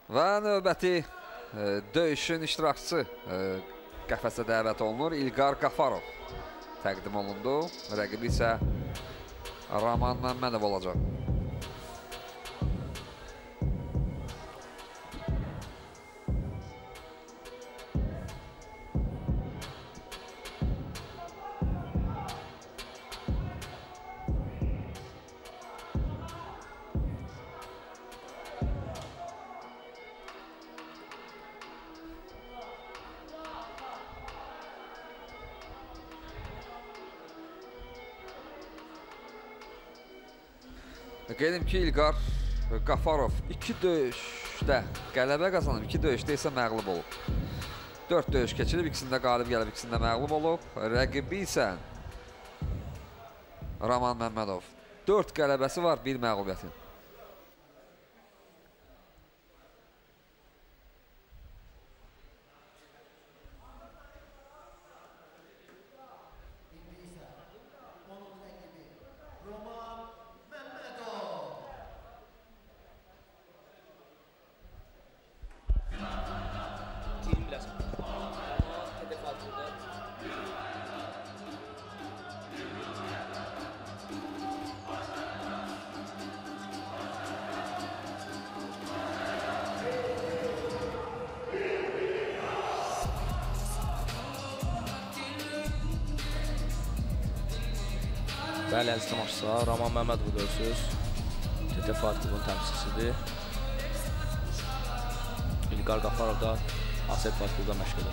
Və növbəti döyüşün iştirakçısı qəfəsə dəvət olunur. İlqar Qafarov təqdim olundu. Rəqibi isə Raman Məmmədov olacaq. Qeyd edim ki, İlqar Qafarov 2 döyüşdə qələbə qazanıb, 2 döyüşdə isə məğlub olub. 4 döyüş keçirib, ikisində qalib gəlib, ikisində məğlub olub. Rəqibi isə Raman Məmmədov. 4 qələbəsi var, 1 məğlubiyyəti. Bəli, əziz tamaşaçılar, Raman Məmmədov görürsünüz. TTF klubunun təmsilçisidir. İlqar Qafarov da ASET klubunda məşq edir.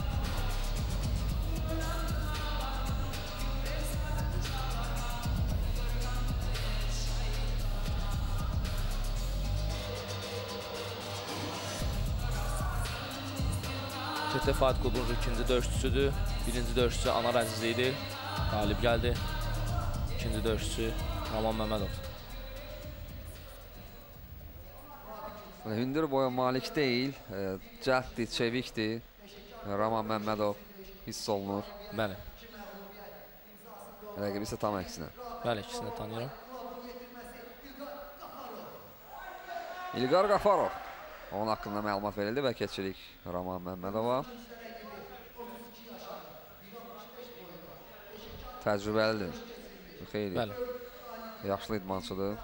TTF klubunun ikinci döyüşçüsüdür. Birinci döyüşçüsü Anar Əziz idi. Qalib gəldi. İkinci döyüşçüsü Raman Məmmədov. Hündür boya malik deyil, cəhddir, çevikdir. Raman Məmmədov hiss olunur. Bəli. Rəqibi isə tam əksinə. Bəli, ikisini tanıyıram. İlqar Qafarov. Onun haqqında məlumat verildi və keçirik Raman Məmmədova. Təcrübəlidir. Xeyli. Bəli. Yaşlı idmançıdır.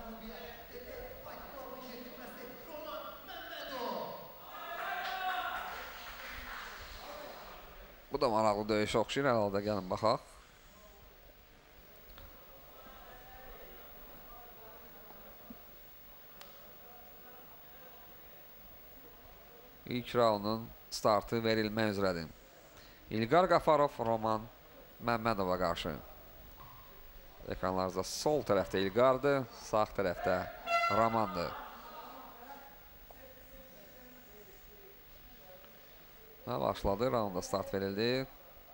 Bu da maraqlı döyüş oxşayır herhalde. Gəlin baxaq. İlk raundun startı verilmək üzrədir. İlqar Qafarov Raman Məmmədova qarşı. Ekranlarınızda sol tərəfdə İlqardır, sağ tərəfdə Ramandır. Başladı, raunda start verildi.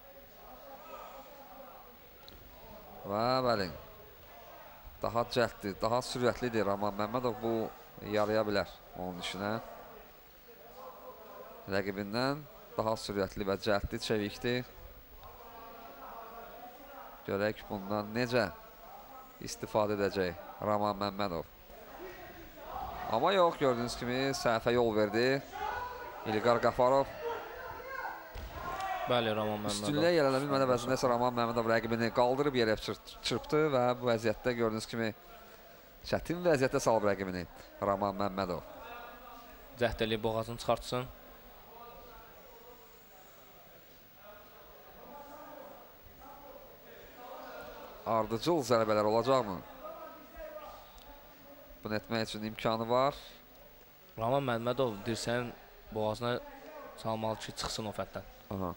Və bəli, daha cəhddir, daha sürətlidir Raman Məmmədov. Bu yaraya bilər onun işinə. Rəqibindən daha sürətli və cəhdli, çevikdir. Görək bundan necə istifadə edəcək Raman Məmmədov. Amma yox, gördüyünüz kimi səhvə yol verdi İlqar Qafarov. Bəli, Raman Məmmədov. Üstünlüyə yerənə bilmədə vəzində isə Raman Məmmədov rəqibini qaldırıb yerə çırpdı və bu vəziyyətdə gördüyünüz kimi çətin vəziyyətdə salıb rəqibini Raman Məmmədov. Cəhd eləyib boğazını çıxartsın. Ardıcıl zərbələr olacaqmı? Bunu etmək üçün imkanı var. Raman Məmmədov dirsəyin boğazına salmalı ki, çıxsın o fətdən. Aha.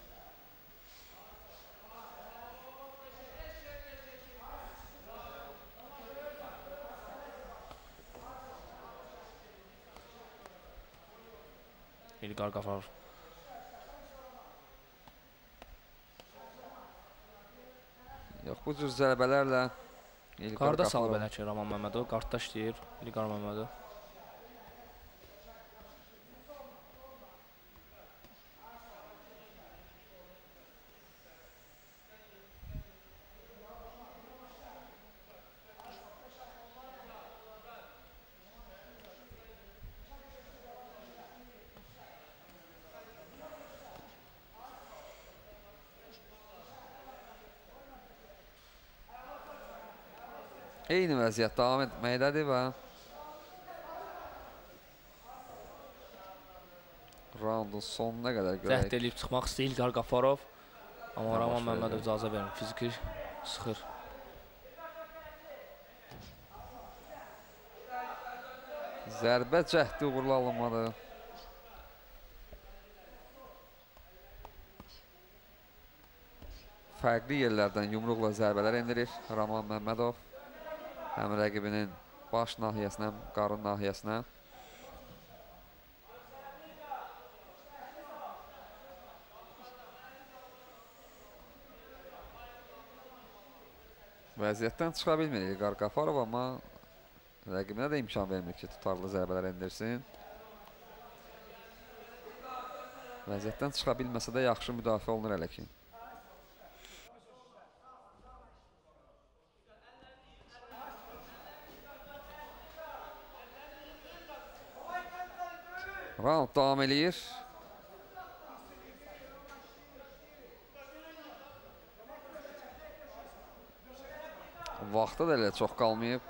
İlqar Qafarov. Yox, bu cür zərbələrlə Qarda salıb elə ki, Raman Məmmədov. Qardda işləyir İlqar Məmmədov. Eyni vəziyyət davam etməkdədir və raundun sonuna qədər görək. Cəhd eləyib çıxmaq istəyir İlqar Qafarov. Amma Raman Məmmədov icazə vermir. Fiziki sıxır. Zərbə cəhdi uğurlu alınmadı. Fərqli yerlərdən yumruqla zərbələr endirir Raman Məmmədov. Həm rəqibinin baş nahiyəsinə, həm qarın nahiyəsinə. Vəziyyətdən çıxa bilmir İlqar Qafarov, amma rəqibinə də imkan vermir ki, tutarlı zərbələr endirsin. Vəziyyətdən çıxa bilməsə də yaxşı müdafiə olunur hələ ki. Round davam eləyir. Vaxtı da elə çox qalmayıb.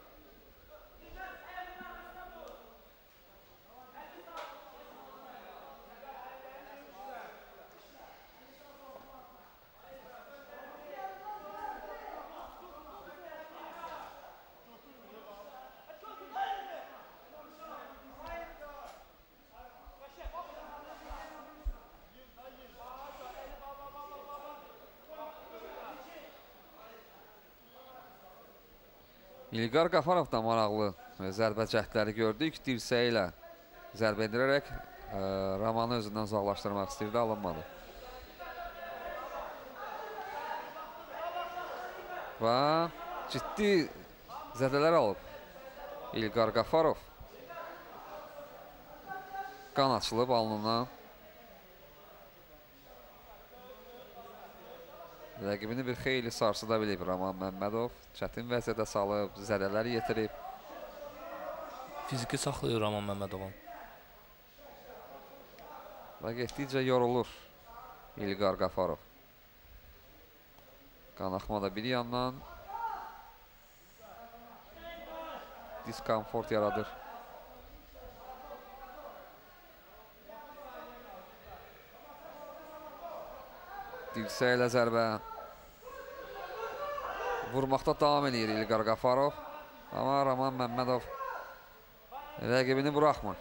İlqar Qafarov da maraqlı zərbə cəhdləri gördük. Dirsəyi ilə zərbə endirərək Ramanı özündən uzaqlaşdırmaq istəyirdi, alınmadı. Və ciddi zədələr alıb İlqar Qafarov. Qan açılıb alnından. Rəqibini bir xeyli sarsıda bilib Raman Məmmədov. Çətin vəziyyətə salıb, zədələr yetirib. Fiziki saxlayır Raman Məmmədovun. Və getdikcə yorulur İlqar Qafarov. Qanaxma da bir yandan diskomfort yaradır. Dirsə ilə zərbə. Vurmaqda davam edir İlqar Qafarov. Amma Raman Məmmədov rəqibini buraxmır.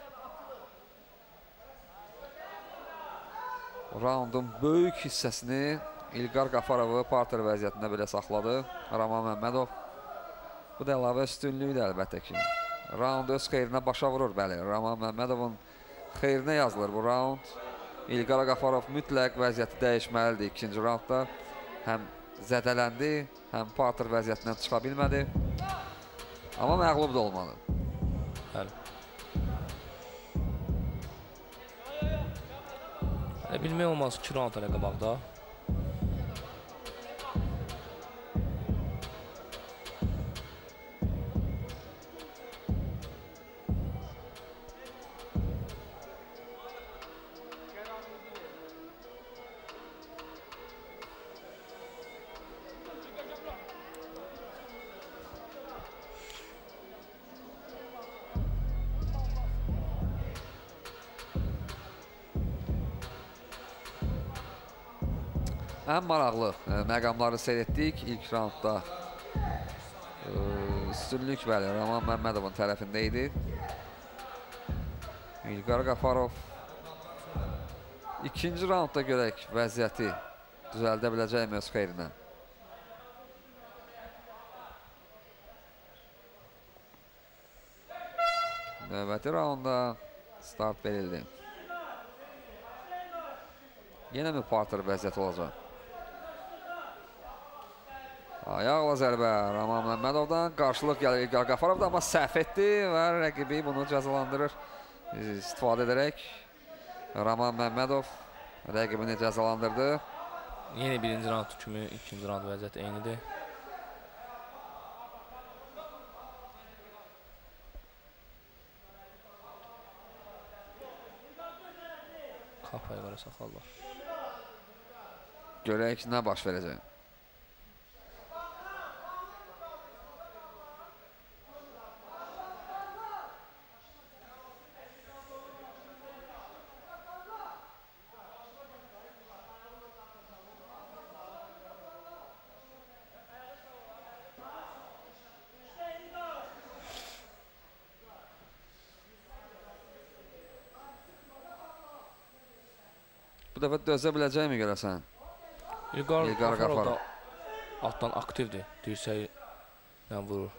Raundun böyük hissəsini İlqar Qafarovu parter vəziyyətində belə saxladı Raman Məmmədov. Bu da əlavə üstünlüyüdür əlbəttə ki. Raund öz xeyrinə başa vurur, bəli. Raman Məmmədovun xeyrinə yazılır bu raund. İlqar Qafarov mütləq vəziyyəti dəyişməlidir ikinci raundda. Həm zədələndi, həm parter vəziyyətindən çıxa bilmədi. Amma məğlub da olmadı. Bəli. Bilmək olmaz 2 raund hələ qabaqda. Ən maraqlı məqamları seyr etdik. İlk raundda üstünlük bəli Raman Məmmədovun tərəfində idi. İlqar Qafarov ikinci raundda görək vəziyyəti düzəldə biləcək mi öz xeyrinə? Növbəti raunda start verildi. Yenə mi parter vəziyyəti olacaq? Ayaqla zərbə Raman Məmmədovdan. Qarşılıq gəlir İlqar Qafarovdan, amma səhv etdi və rəqibi bunu cəzalandırır istifadə edərək. Raman Məmmədov rəqibini cəzalandırdı. Yenə birinci raund kimi ikinci raund vəziyyət eynidir. Kafaya görə saxlarlar. Görək nə baş verəcək. Bu dəfə dözə biləcəkmi görəsən? İlqar Qafarov da Qafarov. altdan aktivdir. Dirsəklə vurur.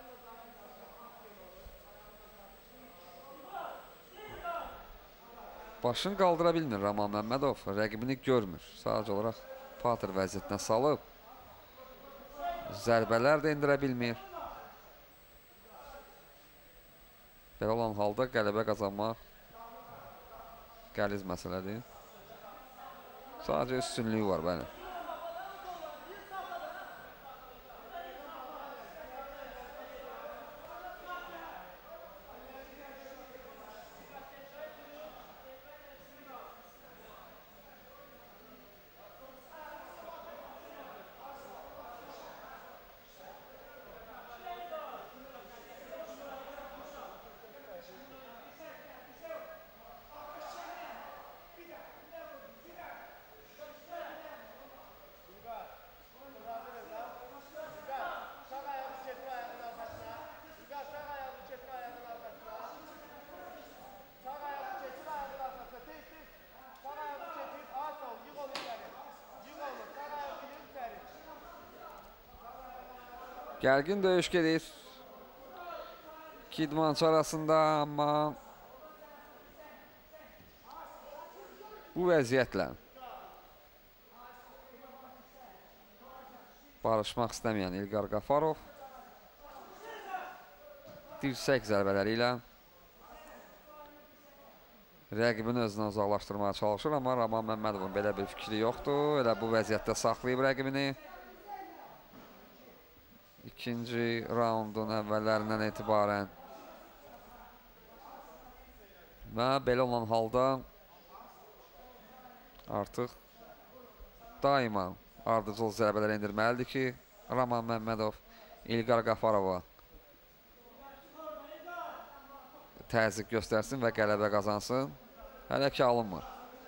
Başını qaldıra bilmir Raman Məmmədov. Rəqibini görmür. Sadəcə olaraq Pater vəziyyətinə salıb. Zərbələr də indirə bilmir. Belə olan halda qələbə qazanmaq qəliz məsələdir. Sadəcə üstünlüyü var bəli. Gərgin döyüş gedir. İki idmançı arasında, amma bu vəziyyətlə barışmaq istəməyən İlqar Qafarov dirsək zərbələri ilə rəqibini özündən uzaqlaşdırmaya çalışır, amma Raman Məmmədovun belə bir fikri yoxdur. Elə bu vəziyyətdə saxlayıb rəqibini. İkinci raundun əvvəllərindən etibarən və belə olan halda artıq daima ardıcıl zərbələr endirməlidir ki, Raman Məmmədov İlqar Qafarova təzyiq göstərsin və qələbə qazansın. Hələ ki alınmır.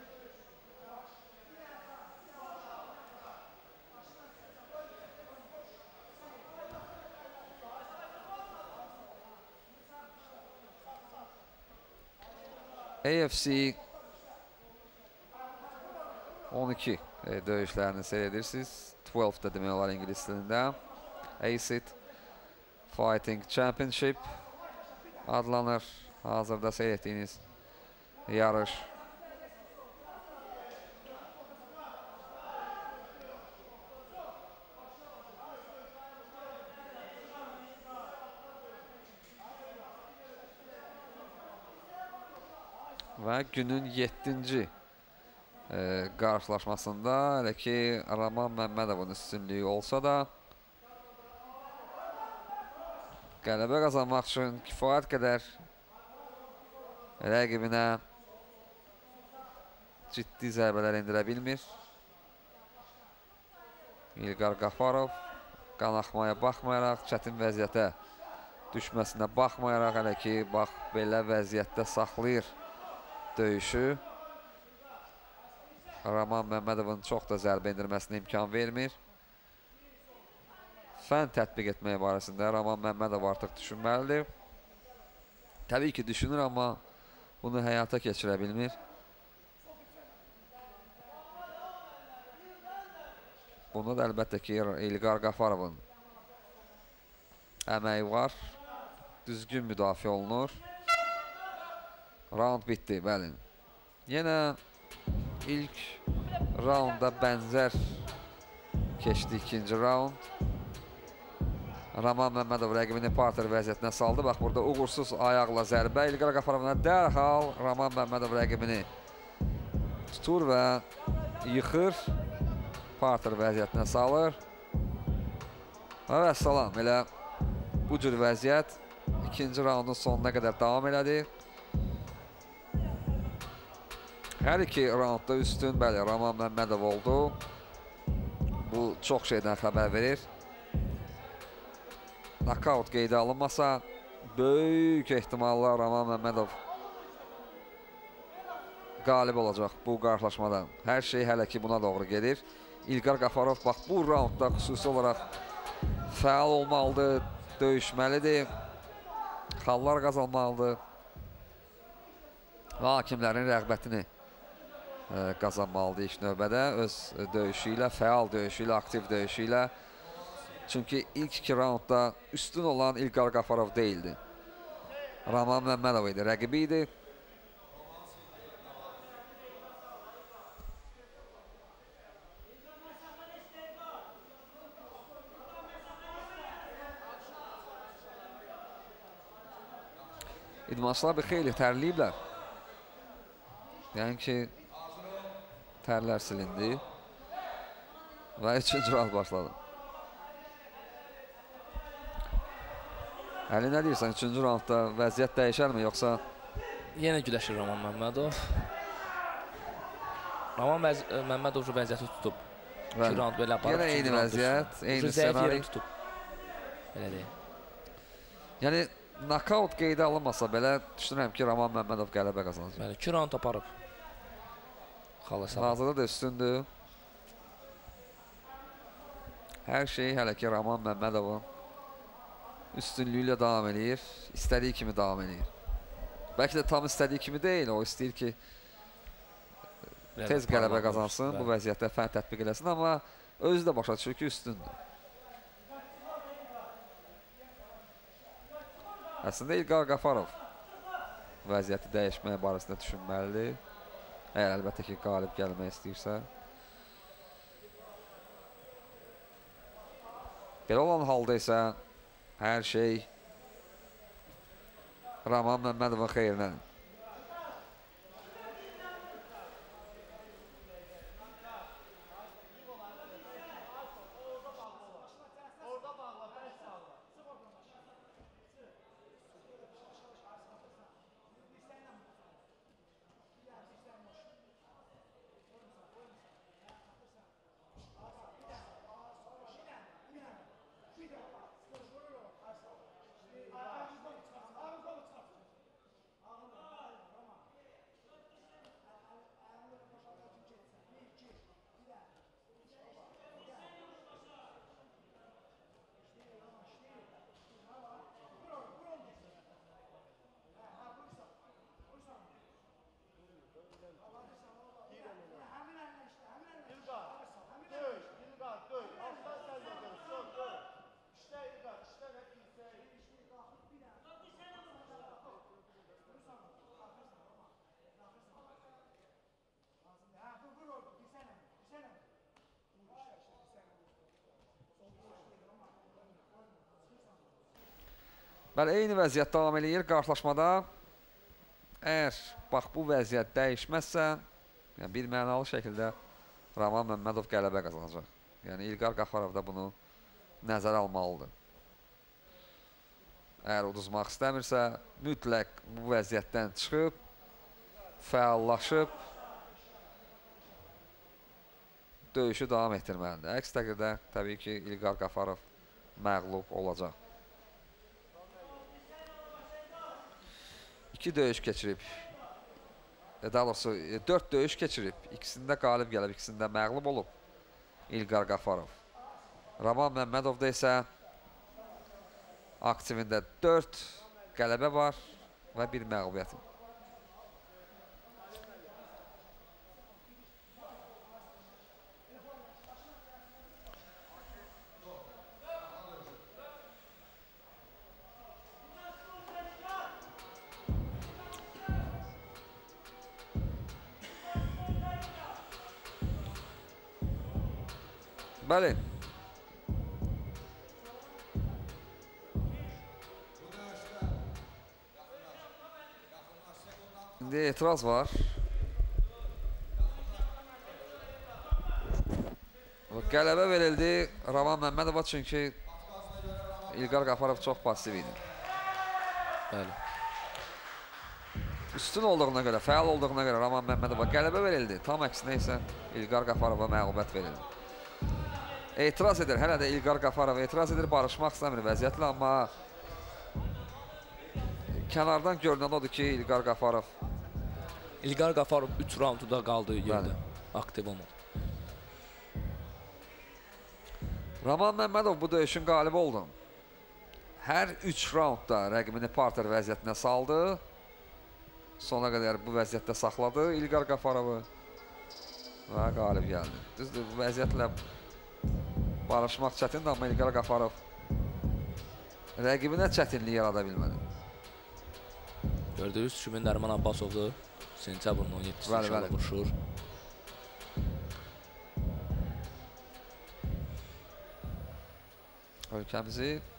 AFC 12 döyüşlərini seyr edirsiniz. 12 da demək olar İngilis dilində. ACID Fighting Championship adlanır. Hazırda seyr etdiyiniz yarış. Və günün 7-ci qarşılaşmasında hələ ki Raman Məmmədovun üstünlüyü olsa da qələbə qazanmaq üçün kifayət qədər rəqibinə ciddi zərbələr endirə bilmir. İlqar Qafarov qanaxmaya baxmayaraq, çətin vəziyyətə düşməsinə baxmayaraq hələ ki bax belə vəziyyətdə saxlayır döyüşü. Raman Məmmədovun çox da zərbə endirməsinə imkan vermir. Fən tətbiq etmək barəsində Raman Məmmədov artıq düşünməlidir. Təbii ki düşünür, amma bunu həyata keçirə bilmir. Bunda da əlbəttə ki İlqar Qafarovun əməyi var. Düzgün müdafiə olunur. Round bitdi, bəli. Yenə ilk raunda bənzər keçdi ikinci raund. Raman Məmmədov rəqibini parter vəziyyətinə saldı. Bax, burada uğursuz ayaqla zərbə İlqar Qafarovuna. Dərhal Raman Məmmədov rəqibini tutur və yıxır. Parter vəziyyətinə salır. Və salam, elə bu cür vəziyyət ikinci raundun sonuna qədər davam elədi. Hər iki raundda üstün, bəli, Raman Məmmədov oldu. Bu çox şeydən xəbər verir. Knockout qeydə alınmasa, böyük ehtimalla Raman Məmmədov qalib olacaq bu qarşılaşmadan. Hər şey hələ ki buna doğru gedir. İlqar Qafarov bax bu raundda xüsusi olaraq fəal olmalıdır, döyüşməlidir, xallar qazanmalıdır və hakimlərin rəğbətini qazanmalıdır ilk növbədə. Öz döyüşü ilə, fəal döyüşü ilə, aktiv döyüşü ilə. Çünki ilk 2 raundda üstün olan İlqar Qafarov deyildi. Raman Məmmədov idi, rəqibi idi. İdmançılar bir xeyli tərliyiblər. Yəni ki, tərlər silindi və 3-cü raund başladı. Əli, nə deyirsən, 3-cü raundda vəziyyət dəyişərmi, yoxsa? Yenə güləşir Raman Məmmədov. Raman Məmmədov vəziyyəti tutub. 2 raund belə aparıb. Yenə eyni vəziyyət, eyni ssenari. Belə deyil. Yəni, knockout qeydə alınmasa belə, düşünürəm ki, Raman Məmmədov qələbə qazanacaq. Bəli, 2 raund aparıb. Hazırda da üstündür. Hər şey hələ ki, Raman Məmmədovun üstünlüyü ilə davam edir. İstədiyi kimi davam edir. Bəlkə də tam istədiyi kimi deyil, o istəyir ki, tez qələbə qazansın, bu vəziyyətdə fən tətbiq eləsin, amma özü də başa düşür ki, üstündür. Əslində İlqar Qafarov vəziyyəti dəyişmək barəsində düşünməlidir. Əgər əlbəttə ki, qalib gəlmək istəyirsə. Belə olan halda isə hər şey Raman Məmmədovun xeyrinədir. Bəli, eyni vəziyyət davam edir qarşılaşmada. Əgər bax bu vəziyyət dəyişməzsə, yəni bir mənalı şəkildə Raman Məmmədov qələbə qazanacaq. Yəni İlqar Qafarov da bunu nəzərə almalıdır. Əgər uduzmaq istəmirsə, mütləq bu vəziyyətdən çıxıb, fəallaşıb, döyüşü davam etdirməlidir. Əks təqdirdə təbii ki, İlqar Qafarov məğlub olacaq. 2 döyüş keçirib, daha doğrusu 4 döyüş keçirib, ikisində qalib gəlib, ikisində məğlub olub İlqar Qafarov. Raman Məmmədovda isə aktivində 4 qələbə var və 1 məğlubiyyəti. Bəli. İndi etiraz var. Qələbə verildi Raman Məmmədova, çünki İlqar Qafarov çox pasiv idi. Bəli. Üstün olduğuna görə, fəal olduğuna görə Raman Məmmədova qələbə verildi. Tam əksinə isə İlqar Qafarova məğlubiyyət verildi. Etiraz edir, hələ də İlqar Qafarov etiraz edir, barışmaq istəmir vəziyyətlə, amma kənardan görünən odur ki, İlqar Qafarov 3 raunduda qaldığı yerdə aktiv olmadı. Raman Məmmədov bu döyüşün qalibi oldu. Hər 3 raundda rəqibini parter vəziyyətinə saldı. Sona qədər bu vəziyyətdə saxladı İlqar Qafarovu. və qalib gəldi. Düzdür, bu vəziyyətlə barışmaq çətindir, amma İlqar Qafarov rəqibinə çətinlik yarada bilmədi. Gördüyünüz kimi Nəriman Abbasovdur. Sentyabrın 17-si inşallah vuruşur. Ölkəmizi